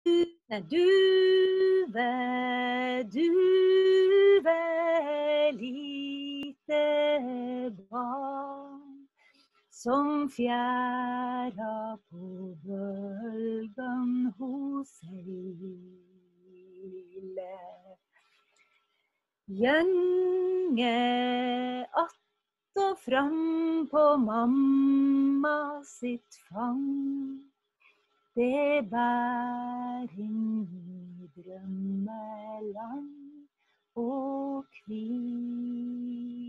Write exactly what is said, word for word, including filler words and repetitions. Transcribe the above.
nei, duve, duve, lite barn, som fjæra på bølgen hos seilet. Gjenge att og fram på mamma sitt fang, det bær inn i drømmeland og hvil.